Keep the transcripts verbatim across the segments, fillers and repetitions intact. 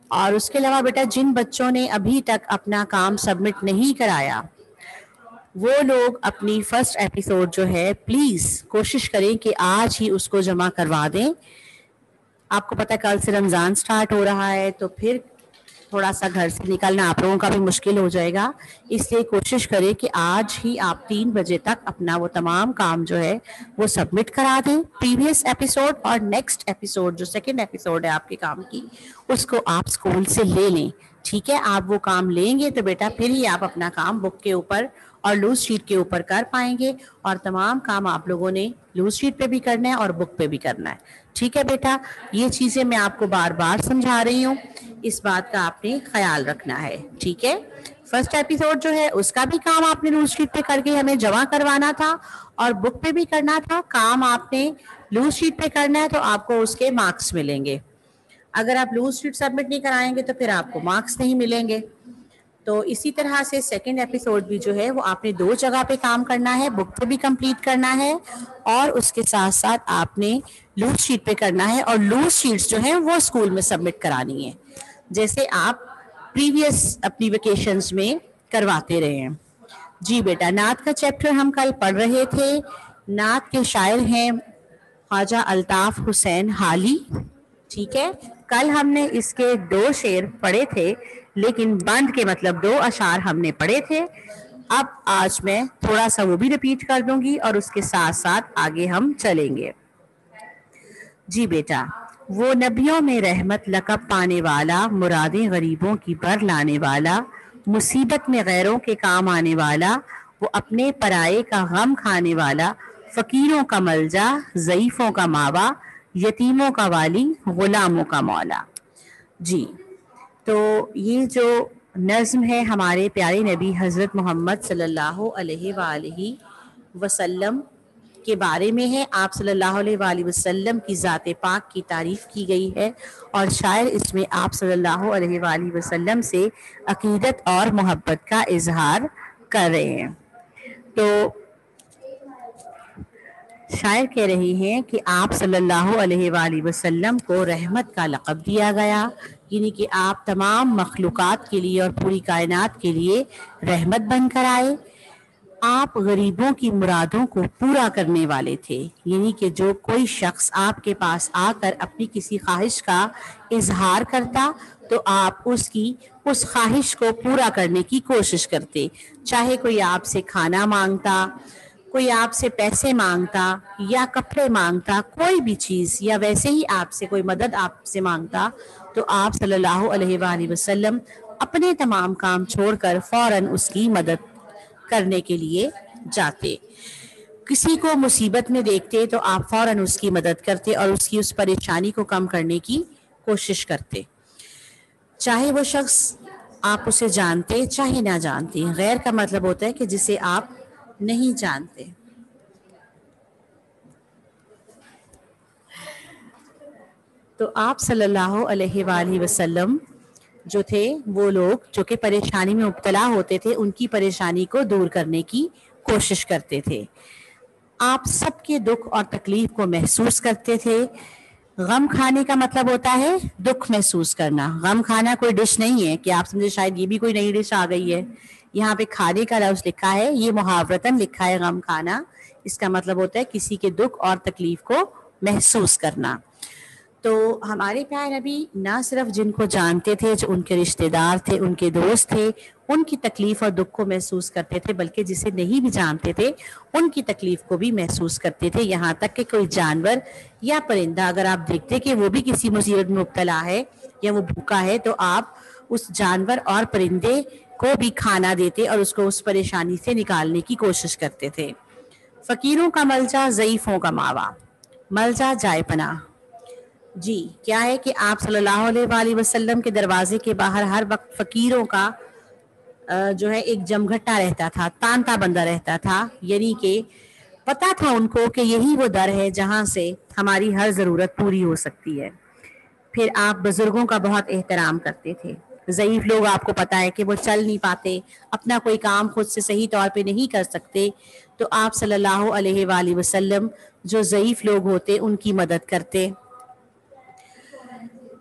اور اس کے علاوہ بیٹا جن بچوں نے ابھی تک اپنا کام سبمٹ نہیں کرایا وہ لوگ اپنی فرسٹ ایپیسوڈ جو ہے پلیز کوشش کریں کہ آج ہی اس کو جمع کروا دیں. آپ کو پتہ ہے کل سے رمضان سٹارٹ ہو رہا ہے تو پھر تھوڑا سا گھر سے نکلنا آپ لوگوں کا بھی مشکل ہو جائے گا. اس لیے کوشش کریں کہ آج ہی آپ تین بجے تک اپنا وہ تمام کام جو ہے وہ سبمٹ کرا دیں. پریویس ایپیسوڈ اور نیکسٹ ایپیسوڈ جو سیکنڈ ایپیسوڈ ہے آپ کے کام کی اس کو آپ اسکول سے لے لیں. ٹھیک ہے, آپ وہ کام لیں گے تو بیٹا پھر ہی آپ اپنا کام بک کے اوپر اور لوز شیٹ کے اوپر کر پائیں گے, اور تمام کام آپ لوگوں نے لوز شیٹ پہ بھی کرنا ہے اور بک پہ بھی کرنا ہے. ٹھیک ہے بیٹا, یہ چیزیں میں آپ کو بار بار سمجھا رہی ہوں, اس بات کا آپ نے خیال رکھنا ہے. ٹھیک ہے, فرسٹ ایپیسوڈ جو ہے اس کا بھی کام آپ نے لوز شیٹ پہ کر کے ہمیں جمع کروانا تھا اور بک پہ بھی کرنا تھا. کام آپ نے لوز شیٹ پہ کرنا ہے تو آپ کو اس کے مارکس ملیں گے. اگر آپ لوز شیٹ سبمٹ نہیں کرائیں گے تو پھر آپ کو مارکس نہیں ملیں گے. تو اسی طرح سے سیکنڈ ایپیسوڈ بھی جو ہے وہ آپ نے دو جگہ پہ کام کرنا ہے, بک پہ بھی کمپلیٹ کرنا ہے اور اس کے ساتھ ساتھ آپ نے لوز شیٹ پہ کرنا ہے, اور لوز شیٹس جو ہیں وہ اسکول میں سبمٹ کرانی ہے جیسے آپ پریویس اپنی ویکیشنز میں کرواتے رہے ہیں. جی بیٹا, نعت کا چیپٹر ہم کل پڑھ رہے تھے. نعت کے شاعر ہیں خواجہ الطاف حسین حالی. ٹھیک ہے, کل ہم نے اس کے دو شعر پڑھے تھے لیکن بند کے مطلب دو اشعار ہم نے پڑھے تھے. اب آج میں تھوڑا سا وہ بھی ریپیٹ کر دوں گی اور اس کے ساتھ ساتھ آگے ہم چلیں گے. جی بیٹا, وہ نبیوں میں رحمت لقب پانے والا, مرادیں غریبوں کی بر لانے والا, مصیبت میں غیروں کے کام آنے والا, وہ اپنے پرائے کا غم کھانے والا, فقیروں کا ملجا, ضعیفوں کا ماوا, یتیموں کا والی, غلاموں کا مولا. جی, تو یہ جو نظم ہے ہمارے پیارے نبی حضرت محمد صلی اللہ علیہ وآلہ وسلم کے بارے میں ہے. آپ صلی اللہ علیہ وآلہ وسلم کی ذات پاک کی تعریف کی گئی ہے اور شاعر اس میں آپ صلی اللہ علیہ وآلہ وسلم سے عقیدت اور محبت کا اظہار کر رہے ہیں. تو شاعر کہہ رہی ہیں کہ آپ صلی اللہ علیہ وآلہ وسلم کو رحمت کا لقب دیا گیا, یعنی کہ آپ تمام مخلوقات کے لیے اور پوری کائنات کے لیے رحمت بن کر آئے. آپ غریبوں کی مرادوں کو پورا کرنے والے تھے, یعنی کہ جو کوئی شخص آپ کے پاس آ کر اپنی کسی خواہش کا اظہار کرتا تو آپ اس کی اس خواہش کو پورا کرنے کی کوشش کرتے. چاہے کوئی آپ سے کھانا مانگتا, کوئی آپ سے پیسے مانگتا یا کپڑے مانگتا, کوئی بھی چیز, یا ویسے ہی آپ سے کوئی مدد آپ سے مانگتا تو آپ صلی اللہ علیہ وآلہ وسلم اپنے تمام کام چھوڑ کر فوراً اس کی مدد کرنے کے لیے جاتے. کسی کو مصیبت میں دیکھتے تو آپ فوراً اس کی مدد کرتے اور اس کی اس پریشانی کو کم کرنے کی کوشش کرتے, چاہے وہ شخص آپ اسے جانتے چاہے نہ جانتے. غیر کا مطلب ہوتا ہے کہ جسے آپ نہیں جانتے. تو آپ صلی اللہ علیہ وآلہ وسلم جو تھے وہ لوگ جو کہ پریشانی میں مبتلا ہوتے تھے ان کی پریشانی کو دور کرنے کی کوشش کرتے تھے. آپ سب کے دکھ اور تکلیف کو محسوس کرتے تھے. غم کھانے کا مطلب ہوتا ہے دکھ محسوس کرنا. غم کھانا کوئی ڈش نہیں ہے کہ آپ سمجھے شاید یہ بھی کوئی نئی ڈش آ گئی ہے. یہاں پہ کھانے کا لفظ لکھا ہے, یہ محاورتاً لکھا ہے غم کھانا. اس کا مطلب ہوتا ہے کسی کے دکھ اور تکلیف کو محسوس کرنا. تو ہمارے پیارے نبی نہ صرف جن کو جانتے تھے, جو ان کے رشتہ دار تھے, ان کے دوست تھے, ان کی تکلیف اور دکھ کو محسوس کرتے تھے, بلکہ جسے نہیں بھی جانتے تھے ان کی تکلیف کو بھی محسوس کرتے تھے. یہاں تک کہ کوئی جانور یا پرندہ اگر آپ دیکھتے کہ وہ بھی کسی مصیبت میں مبتلا ہے یا وہ بھوکا ہے تو آپ اس جانور اور پرندے کو بھی کھانا دیتے اور اس کو اس پریشانی سے نکالنے کی کوشش کرتے تھے. فقیروں کا ملجا, ضعیفوں کا ماوا. ملجا جائے پناہ. جی, کیا ہے کہ آپ صلی اللہ علیہ وآلہ وسلم کے دروازے کے باہر ہر وقت فقیروں کا جو ہے ایک جمگھٹا رہتا تھا, تانتا بندہ رہتا تھا. یعنی کہ پتا تھا ان کو کہ یہی وہ در ہے جہاں سے ہماری ہر ضرورت پوری ہو سکتی ہے. پھر آپ بزرگوں کا بہت احترام کرتے تھے. ضعیف لوگ آپ کو پتا ہے کہ وہ چل نہیں پاتے, اپنا کوئی کام خود سے صحیح طور پہ نہیں کر سکتے, تو آپ صلی اللہ علیہ وآلہ وسلم جو ضعیف لوگ ہوتے ان کی مدد کرتے,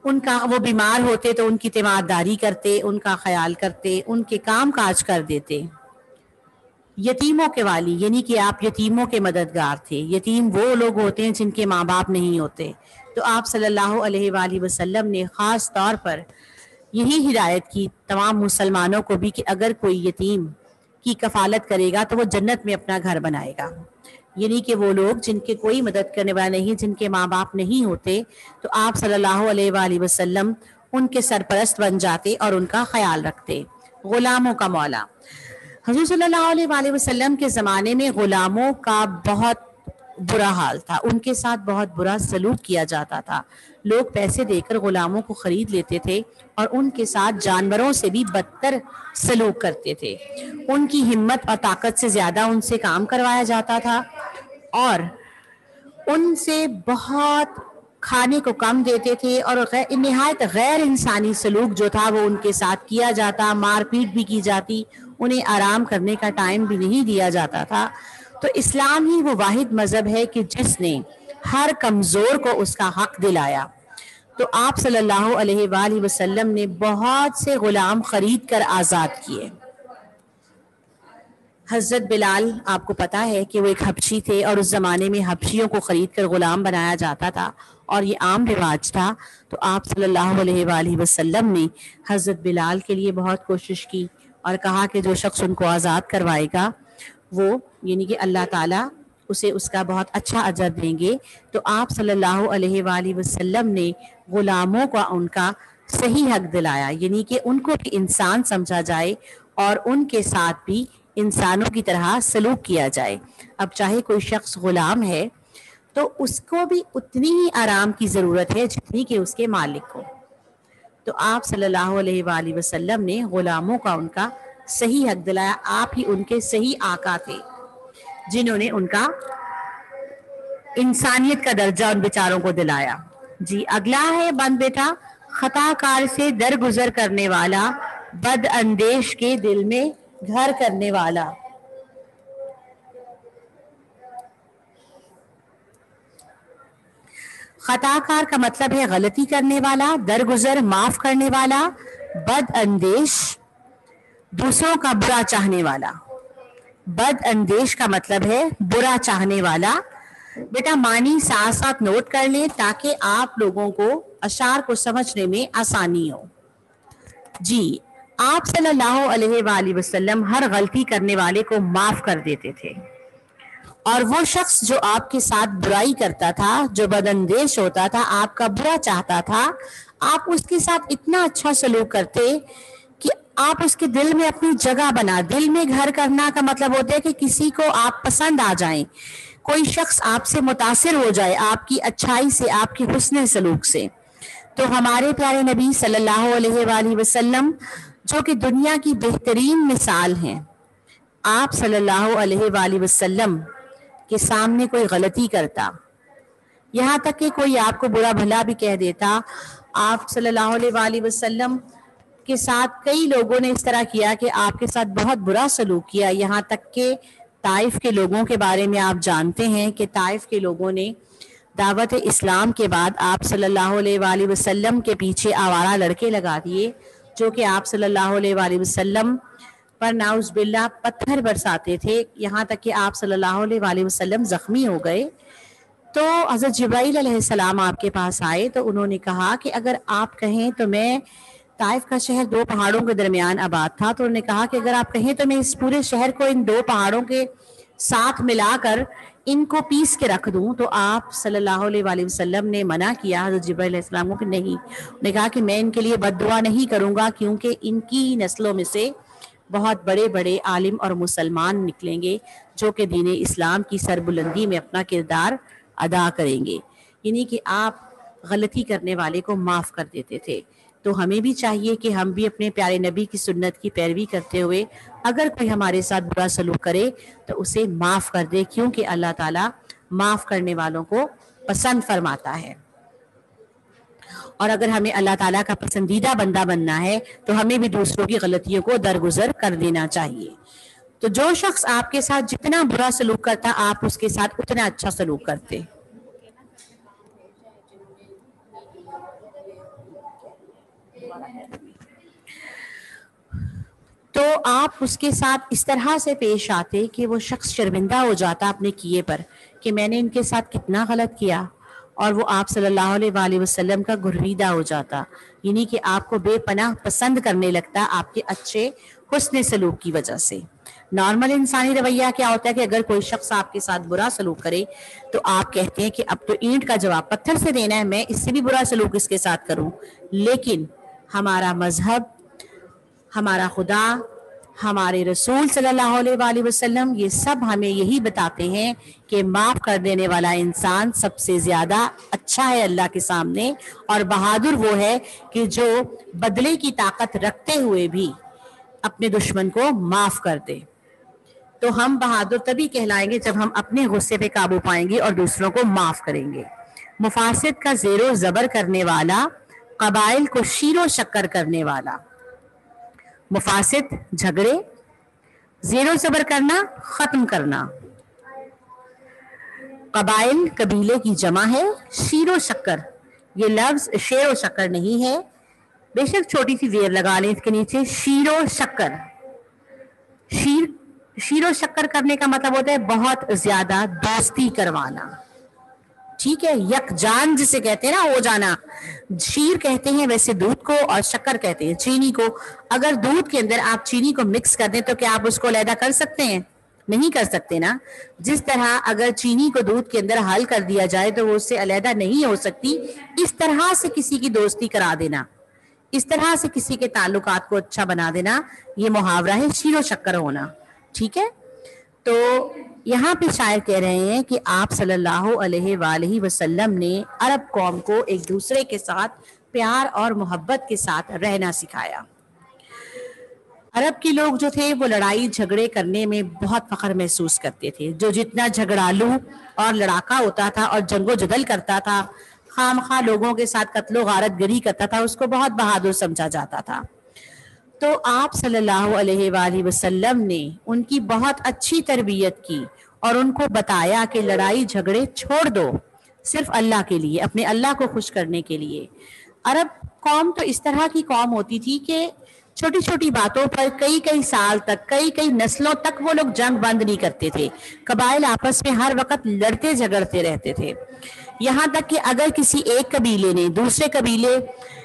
ان کا وہ بیمار ہوتے تو ان کی تیمارداری کرتے، ان کا خیال کرتے، ان کے کام کاج کر دیتے۔ یتیموں کے والی یعنی کہ آپ یتیموں کے مددگار تھے۔ یتیم وہ لوگ ہوتے ہیں جن کے ماں باپ نہیں ہوتے، تو آپ صلی اللہ علیہ وآلہ وسلم نے خاص طور پر یہی ہدایت کی تمام مسلمانوں کو بھی کہ اگر کوئی یتیم کی کفالت کرے گا تو وہ جنت میں اپنا گھر بنائے گا، یعنی کہ وہ لوگ جن کے کوئی مدد کرنے والا نہیں، جن کے ماں باپ نہیں ہوتے، تو آپ صلی اللہ علیہ وآلہ وسلم ان کے سرپرست بن جاتے اور ان کا خیال رکھتے۔ غلاموں کا مولا، حضور صلی اللہ علیہ وآلہ وسلم کے زمانے میں غلاموں کا بہت برا حال تھا، ان کے ساتھ بہت برا سلوک کیا جاتا تھا۔ لوگ پیسے دے کر غلاموں کو خرید لیتے تھے اور ان کے ساتھ جانوروں سے بھی بدتر سلوک کرتے تھے۔ ان کی ہمت اور طاقت سے زیادہ ان سے کام کروایا جاتا تھا اور ان سے بہت کھانے کو کم دیتے تھے اور نہایت غیر انسانی سلوک جو تھا وہ ان کے ساتھ کیا جاتا، مار پیٹ بھی کی جاتی، انہیں آرام کرنے کا ٹائم بھی نہیں دیا جاتا تھا۔ تو اسلام ہی وہ واحد مذہب ہے کہ جس نے ہر کمزور کو اس کا حق دلایا۔ تو آپ صلی اللہ علیہ وآلہ وسلم نے بہت سے غلام خرید کر آزاد کیے۔ حضرت بلال آپ کو پتا ہے کہ وہ ایک حبشی تھے اور اس زمانے میں حبشیوں کو خرید کر غلام بنایا جاتا تھا اور یہ عام رواج تھا۔ تو آپ صلی اللہ علیہ وآلہ وسلم نے حضرت بلال کے لیے بہت کوشش کی اور کہا کہ جو شخص ان کو آزاد کروائے گا وہ یعنی کہ اللہ تعالیٰ اسے اس کا بہت اچھا اجر دیں گے۔ تو آپ صلی اللہ علیہ وآلہ وسلم نے غلاموں کا ان کا صحیح حق دلایا، یعنی کہ ان کو بھی انسان سمجھا جائے اور ان کے ساتھ بھی انسانوں کی طرح سلوک کیا جائے۔ اب چاہے کوئی شخص غلام ہے تو اس کو بھی اتنی ہی آرام کی ضرورت ہے جتنی کہ اس کے مالک کو۔ تو آپ صلی اللہ علیہ وآلہ وسلم نے غلاموں کا ان کا صحیح حق دلایا، آپ ہی ان کے صحیح آقا تھے جنہوں نے ان کا انسانیت کا درجہ ان بیچاروں کو دلایا۔ جی اگلا ہے بند بیٹا، خطا کار سے درگزر کرنے والا، بد اندیش کے دل میں گھر کرنے والا۔ خطا کار کا مطلب ہے غلطی کرنے والا، درگزر معاف کرنے والا، بد اندیش دوسروں کا برا چاہنے والا۔ بد اندیش کا مطلب ہے برا چاہنے والا۔ بیٹا معنی ساتھ ساتھ نوٹ کر لیں تاکہ آپ لوگوں کو اشعار کو سمجھنے میں آسانی ہو۔ جی آپ صلی اللہ علیہ وآلہ وسلم ہر غلطی کرنے والے کو معاف کر دیتے تھے، اور وہ شخص جو آپ کے ساتھ برائی کرتا تھا، جو بداندیش ہوتا تھا، آپ کا برا چاہتا تھا، آپ اس کے ساتھ اتنا اچھا سلوک کرتے کہ آپ اس کے دل میں اپنی جگہ بنا۔ دل میں گھر کرنا کا مطلب ہوتا ہے کہ کسی کو آپ پسند آ جائیں، کوئی شخص آپ سے متاثر ہو جائے آپ کی اچھائی سے، آپ کے حسن سلوک سے۔ تو ہمارے پیارے نبی صلی اللہ علیہ وآلہ وسلم جو کہ دنیا کی بہترین مثال ہیں، آپ صلی اللہ علیہ وآلہ وسلم کے سامنے کوئی غلطی کرتا، یہاں تک کہ کوئی آپ کو برا بھلا بھی کہہ دیتا، آپ صلی اللہ علیہ وآلہ وسلم کے ساتھ کئی لوگوں نے اس طرح کیا کہ آپ کے ساتھ بہت برا سلوک کیا، یہاں تک کہ طائف کے لوگوں کے بارے میں آپ جانتے ہیں کہ طائف کے لوگوں نے دعوت اسلام کے بعد آپ صلی اللہ علیہ وآلہ وسلم کے پیچھے آوارہ لڑکے لگا دیے جو کہ آپ صلی اللہ علیہ وآلہ وسلم پر نعوذ باللہ پتھر برساتے تھے، یہاں تک کہ آپ صلی اللہ علیہ وآلہ وسلم زخمی ہو گئے۔ تو حضرت جبرائیل علیہ السلام آپ کے پاس آئے تو انہوں نے کہا کہ اگر آپ کہیں تو میں، طائف کا شہر دو پہاڑوں کے درمیان آباد تھا، تو انہوں نے کہا کہ اگر آپ کہیں تو میں اس پورے شہر کو ان دو پہاڑوں کے ساتھ ملا کر ان کو پیس کے رکھ دوں۔ تو آپ صلی اللہ علیہ وآلہ وسلم نے منع کیا حضرت جبرائیل علیہ السلام کو کہ نہیں، انہوں نے کہا کہ میں ان کے لیے بد دعا نہیں کروں گا کیونکہ ان کی نسلوں میں سے بہت بڑے بڑے عالم اور مسلمان نکلیں گے جو کہ دین اسلام کی سربلندی میں اپنا کردار ادا کریں گے، یعنی کہ آپ غلطی کرنے والے کو معاف کر دیتے تھے۔ تو ہمیں بھی چاہیے کہ ہم بھی اپنے پیارے نبی کی سنت کی پیروی کرتے ہوئے اگر کوئی ہمارے ساتھ برا سلوک کرے تو اسے معاف کر دے، کیونکہ اللہ تعالیٰ معاف کرنے والوں کو پسند فرماتا ہے۔ اور اگر ہمیں اللہ تعالیٰ کا پسندیدہ بندہ بننا ہے تو ہمیں بھی دوسروں کی غلطیوں کو درگزر کر دینا چاہیے۔ تو جو شخص آپ کے ساتھ جتنا برا سلوک کرتا آپ اس کے ساتھ اتنا اچھا سلوک کرتے۔ تو آپ اس کے ساتھ اس طرح سے پیش آتے کہ وہ شخص شرمندہ ہو جاتا اپنے کیے پر کہ میں نے ان کے ساتھ کتنا غلط کیا، اور وہ آپ صلی اللہ علیہ وآلہ وسلم کا گرویدہ ہو جاتا، یعنی کہ آپ کو بے پناہ پسند کرنے لگتا آپ کے اچھے حسن سلوک کی وجہ سے۔ نارمل انسانی رویہ کیا ہوتا ہے کہ اگر کوئی شخص آپ کے ساتھ برا سلوک کرے تو آپ کہتے ہیں کہ اب تو اینٹ کا جواب پتھر سے دینا ہے، میں اس سے بھی برا سلوک اس کے ساتھ کروں۔ لیکن ہمارا مذہب، ہمارا خدا، ہمارے رسول صلی اللہ علیہ وآلہ وسلم یہ سب ہمیں یہی بتاتے ہیں کہ معاف کر دینے والا انسان سب سے زیادہ اچھا ہے اللہ کے سامنے، اور بہادر وہ ہے کہ جو بدلے کی طاقت رکھتے ہوئے بھی اپنے دشمن کو معاف کر دے۔ تو ہم بہادر تبھی کہلائیں گے جب ہم اپنے غصے پہ قابو پائیں گے اور دوسروں کو معاف کریں گے۔ مفاسد کا زیر و زبر کرنے والا، قبائل کو شیر و شکر کرنے والا۔ مفاسد جھگڑے، زیر و زبر کرنا، ختم کرنا۔ قبائل قبیلے کی جمع ہے، شیر و شکر یہ لفظ شیر و شکر نہیں ہے، بے شک چھوٹی سی زیر لگا لیں اس کے نیچے، شیر و شکر۔ شیر شیر و شکر کرنے کا مطلب ہوتا ہے بہت زیادہ دوستی کروانا، ٹھیک ہے، یک جان جسے کہتے ہیں نا، ہو جانا۔ شیر کہتے ہیں ویسے دودھ کو، اور شکر کہتے ہیں چینی کو۔ اگر دودھ کے اندر آپ چینی کو مکس کر دیں تو کیا آپ اس کو علیحدہ کر سکتے ہیں؟ نہیں کر سکتے نا۔ جس طرح اگر چینی کو دودھ کے اندر حل کر دیا جائے تو وہ اس سے علیحدہ نہیں ہو سکتی، اس طرح سے کسی کی دوستی کرا دینا، اس طرح سے کسی کے تعلقات کو اچھا بنا دینا، یہ محاورہ ہے شیر و شکر ہونا، ٹھیک ہے۔ تو یہاں پہ شاعر کہہ رہے ہیں کہ آپ صلی اللہ علیہ وآلہ وسلم نے عرب قوم کو ایک دوسرے کے ساتھ پیار اور محبت کے ساتھ رہنا سکھایا۔ عرب کے لوگ جو تھے وہ لڑائی جھگڑے کرنے میں بہت فخر محسوس کرتے تھے۔ جو جتنا جھگڑالو اور لڑاکا ہوتا تھا اور جنگ و جدل کرتا تھا، خام خواہ لوگوں کے ساتھ قتل و غارت گری کرتا تھا، اس کو بہت بہادر سمجھا جاتا تھا۔ تو آپ صلی اللہ علیہ وآلہ وسلم نے ان کی بہت اچھی تربیت کی اور ان کو بتایا کہ لڑائی جھگڑے چھوڑ دو، صرف اللہ کے لیے، اپنے اللہ کو خوش کرنے کے لیے۔ عرب قوم تو اس طرح کی قوم ہوتی تھی کہ چھوٹی چھوٹی باتوں پر کئی کئی سال تک، کئی کئی نسلوں تک وہ لوگ جنگ بند نہیں کرتے تھے۔ قبائل آپس میں ہر وقت لڑتے جھگڑتے رہتے تھے، یہاں تک کہ اگر کسی ایک قبیلے نے دوسرے قبیلے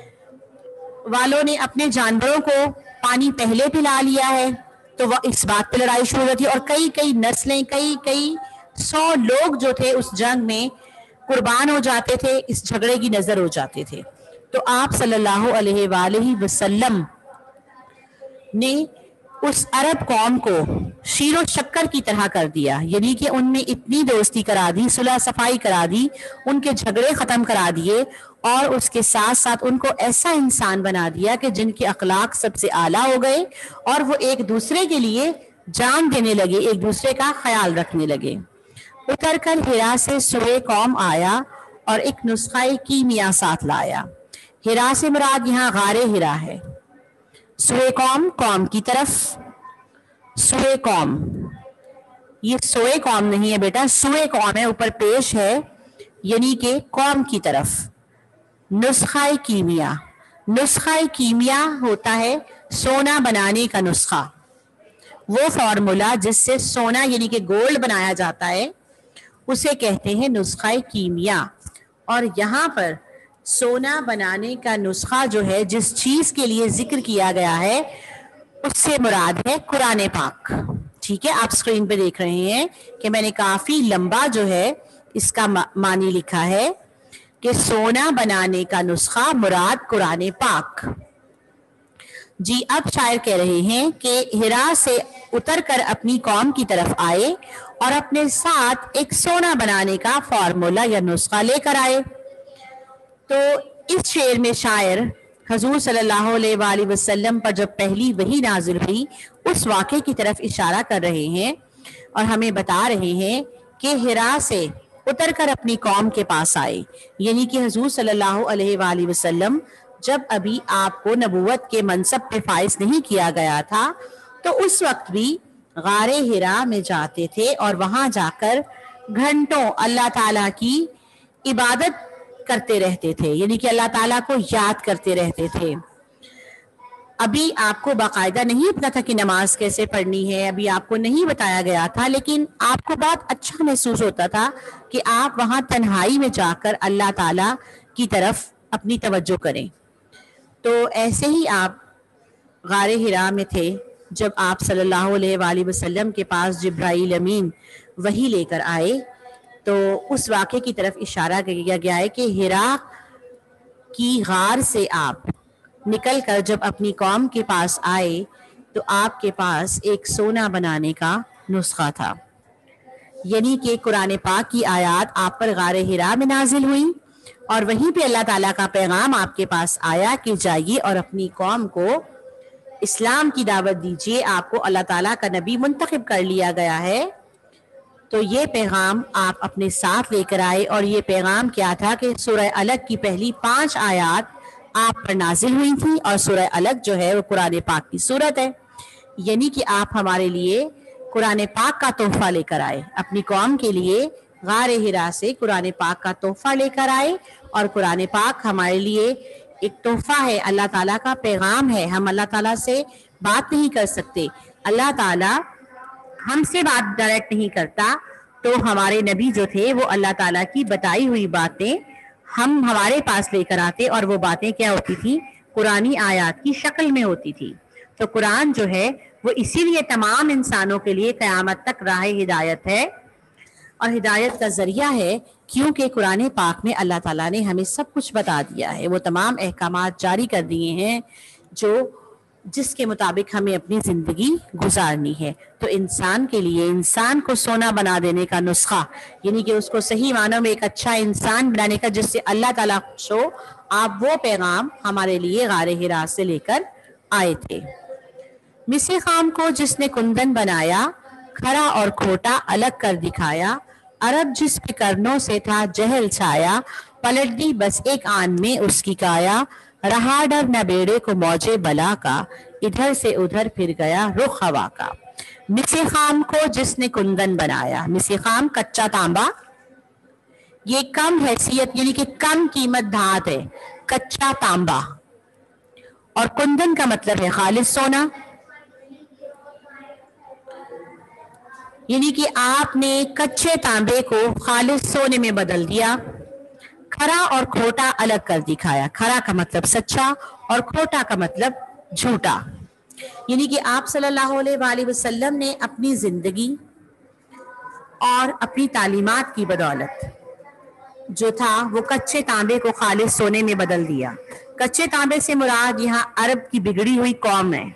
والوں نے اپنے جانوروں کو پانی پہلے پلا لیا ہے تو وہ اس بات پہ لڑائی شروع ہوتی، اور کئی کئی نسلیں، کئی کئی سو لوگ جو تھے اس جنگ میں قربان ہو جاتے تھے، اس جھگڑے کی نظر ہو جاتے تھے۔ تو آپ صلی اللہ علیہ وآلہ وسلم نے اس عرب قوم کو شیر و شکر کی طرح کر دیا، یعنی کہ ان میں اتنی دوستی کرا دی، صلح صفائی کرا دی، ان کے جھگڑے ختم کرا دیے، اور اس کے ساتھ ساتھ ان کو ایسا انسان بنا دیا کہ جن کے اخلاق سب سے اعلیٰ ہو گئے اور وہ ایک دوسرے کے لیے جان دینے لگے، ایک دوسرے کا خیال رکھنے لگے۔ اتر کر ہرا سے سوئے قوم آیا اور ایک نسخہ کیمیا ساتھ لایا۔ ہرا سے مراد یہاں غار ہرا ہے، سوئے قوم قوم کی طرف، سوئے قوم یہ سوئے قوم نہیں ہے بیٹا، سوئے قوم ہے، اوپر پیش ہے، یعنی کہ قوم کی طرف۔ نسخہ کیمیا، نسخہ کیمیا ہوتا ہے سونا بنانے کا نسخہ، وہ فارمولا جس سے سونا یعنی کہ گولڈ بنایا جاتا ہے اسے کہتے ہیں نسخہ کیمیا۔ اور یہاں پر سونا بنانے کا نسخہ جو ہے جس چیز کے لیے ذکر کیا گیا ہے اس سے مراد ہے قرآن پاک، ٹھیک ہے۔ آپ سکرین پہ دیکھ رہے ہیں کہ میں نے کافی لمبا جو ہے اس کا معنی لکھا ہے کہ سونا بنانے کا نسخہ مراد قرآن پاک۔ جی اب شاعر کہہ رہے ہیں کہ ہرا سے اتر کر اپنی قوم کی طرف آئے اور اپنے ساتھ ایک سونا بنانے کا فارمولا یا نسخہ لے کر آئے۔ تو اس شعر میں شاعر حضور صلی اللہ علیہ وآلہ وسلم پر جب پہلی وحی نازل ہوئی اس واقعے کی طرف اشارہ کر رہے ہیں اور ہمیں بتا رہے ہیں کہ ہرا سے اتر کر اپنی قوم کے پاس آئے، یعنی کہ حضور صلی اللہ علیہ وآلہ وسلم جب ابھی آپ کو نبوت کے منصب پہ فائز نہیں کیا گیا تھا تو اس وقت بھی غار ہرا میں جاتے تھے اور وہاں جا کر گھنٹوں اللہ تعالیٰ کی عبادت کرتے رہتے تھے، یعنی کہ اللہ تعالیٰ کو یاد کرتے رہتے تھے۔ ابھی آپ کو باقاعدہ نہیں پتا تھا کہ نماز کیسے پڑھنی ہے، ابھی آپ کو نہیں بتایا گیا تھا، لیکن آپ کو بہت اچھا محسوس ہوتا تھا کہ آپ وہاں تنہائی میں جا کر اللہ تعالیٰ کی طرف اپنی توجہ کریں۔ تو ایسے ہی آپ غار حرا میں تھے جب آپ صلی اللہ علیہ وآلہ وسلم کے پاس جبرائیل امین وحی لے کر آئے، تو اس واقعے کی طرف اشارہ کیا گیا ہے کہ حرا کی غار سے آپ نکل کر جب اپنی قوم کے پاس آئے تو آپ کے پاس ایک سونا بنانے کا نسخہ تھا، یعنی کہ قرآن پاک کی آیات آپ پر غار حرا میں نازل ہوئیں اور وہیں پہ اللہ تعالیٰ کا پیغام آپ کے پاس آیا کہ جائیے اور اپنی قوم کو اسلام کی دعوت دیجیے، آپ کو اللہ تعالیٰ کا نبی منتخب کر لیا گیا ہے۔ تو یہ پیغام آپ اپنے ساتھ لے کر آئے، اور یہ پیغام کیا تھا کہ سورہ الگ کی پہلی پانچ آیات آپ پر نازل ہوئی تھی، اور سورہ الگ جو ہے وہ قرآن پاک کی سورت ہے، یعنی کہ آپ ہمارے لیے قرآن پاک کا تحفہ لے کر آئے، اپنی قوم کے لیے غار حرا سے قرآن پاک کا تحفہ لے کر آئے، اور قرآن پاک ہمارے لیے ایک تحفہ ہے، اللہ تعالیٰ کا پیغام ہے۔ ہم اللہ تعالیٰ سے بات نہیں کر سکتے، اللہ تعالیٰ ہم سے بات ڈائریکٹ نہیں کرتا، تو ہمارے نبی جو تھے وہ اللہ تعالیٰ کی بتائی ہوئی باتیں ہم ہمارے پاس لے کر آتے، اور وہ باتیں کیا ہوتی تھی؟ قرآنی آیات کی شکل میں ہوتی تھی۔ تو قرآن جو ہے وہ اسی لیے تمام انسانوں کے لیے قیامت تک راہ ہدایت ہے اور ہدایت کا ذریعہ ہے، کیونکہ قرآن پاک میں اللہ تعالیٰ نے ہمیں سب کچھ بتا دیا ہے، وہ تمام احکامات جاری کر دیے ہیں جو جس کے مطابق ہمیں اپنی زندگی گزارنی ہے۔ تو انسان کے لیے انسان کو سونا بنا دینے کا نسخہ، یعنی کہ اس کو صحیح معنوں میں ایک اچھا انسان بنانے کا جس سے اللہ تعالیٰ خوش ہو، آپ وہ پیغام ہمارے لیے غار حرا سے لے کر آئے تھے۔ مس خام کو جس نے کندن بنایا، کھرا اور کھوٹا الگ کر دکھایا، عرب جس کے کرنوں سے تھا جہل چھایا، پلٹ دی بس ایک آن میں اس کی کایا، رہا ڈر نہ بیڑے کو موجے بلا کا، ادھر سے ادھر پھر گیا رخ ہوا کا۔ مس خام کو جس نے کندن بنایا، مس خام کچا تانبا، یہ کم حیثیت یعنی کہ کم قیمت دھات ہے، کچا تانبا، اور کندن کا مطلب ہے خالص سونا، یعنی کہ آپ نے کچے تانبے کو خالص سونے میں بدل دیا۔ کھرا اور کھوٹا الگ کر دکھایا، کھرا کا مطلب سچا اور کھوٹا کا مطلب جھوٹا، یعنی کہ آپ صلی اللہ علیہ وآلہ وسلم نے اپنی زندگی اور اپنی تعلیمات کی بدولت جو تھا وہ کچے تانبے کو خالص سونے میں بدل دیا۔ کچے تانبے سے مراد یہاں عرب کی بگڑی ہوئی قوم ہے،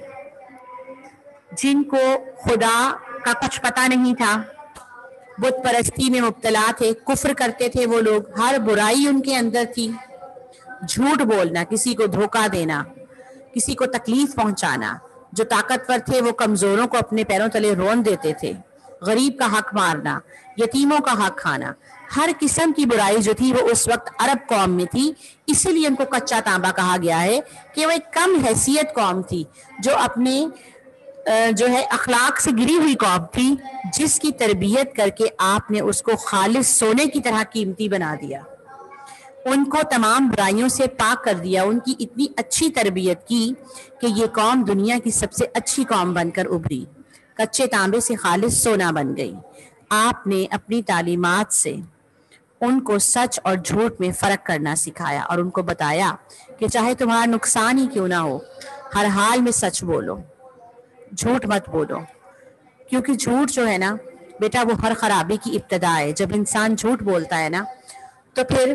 جن کو خدا کا کچھ پتہ نہیں تھا، بت پرستی میں مبتلا تھے، کفر کرتے تھے وہ لوگ، ہر برائی ان کے اندر تھی، جھوٹ بولنا، کسی کو دھوکہ دینا، کسی کو تکلیف پہنچانا، جو طاقتور تھے وہ کمزوروں کو اپنے پیروں تلے رون دیتے تھے، غریب کا حق مارنا، یتیموں کا حق کھانا، ہر قسم کی برائی جو تھی وہ اس وقت عرب قوم میں تھی، اسی لیے ان کو کچا تانبا کہا گیا ہے کہ وہ ایک کم حیثیت قوم تھی، جو اپنے جو ہے اخلاق سے گری ہوئی قوم تھی، جس کی تربیت کر کے آپ نے اس کو خالص سونے کی طرح قیمتی بنا دیا، ان کو تمام برائیوں سے پاک کر دیا، ان کی اتنی اچھی تربیت کی کہ یہ قوم دنیا کی سب سے اچھی قوم بن کر ابھری، کچے تانبے سے خالص سونا بن گئی۔ آپ نے اپنی تعلیمات سے ان کو سچ اور جھوٹ میں فرق کرنا سکھایا، اور ان کو بتایا کہ چاہے تمہارا نقصان ہی کیوں نہ ہو، ہر حال میں سچ بولو، جھوٹ مت بولو، کیونکہ جھوٹ جو ہے نا بیٹا وہ ہر خرابی کی ابتدا ہے۔ جب انسان جھوٹ بولتا ہے نا تو پھر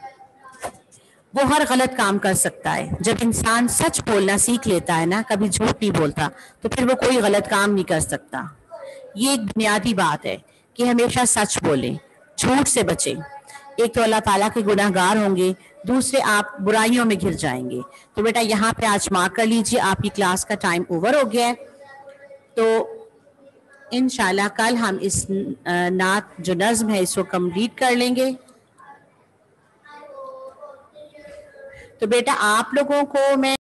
وہ ہر غلط کام کر سکتا ہے، جب انسان سچ بولنا سیکھ لیتا ہے نا، کبھی جھوٹ نہیں بولتا، تو پھر وہ کوئی غلط کام نہیں کر سکتا۔ یہ ایک بنیادی بات ہے کہ ہمیشہ سچ بولیں، جھوٹ سے بچیں، ایک تو اللہ تعالیٰ کے گناہ گار ہوں گے، دوسرے آپ برائیوں میں گر جائیں گے۔ تو بیٹا یہاں پہ آج مارک کر لیجئے، آپ کی کلاس کا ٹائم اوور ہو گیا ہے، تو انشاءاللہ کل ہم اس نعت جو نظم ہے اس کو کمپلیٹ کر لیں گے۔ تو بیٹا آپ لوگوں کو میں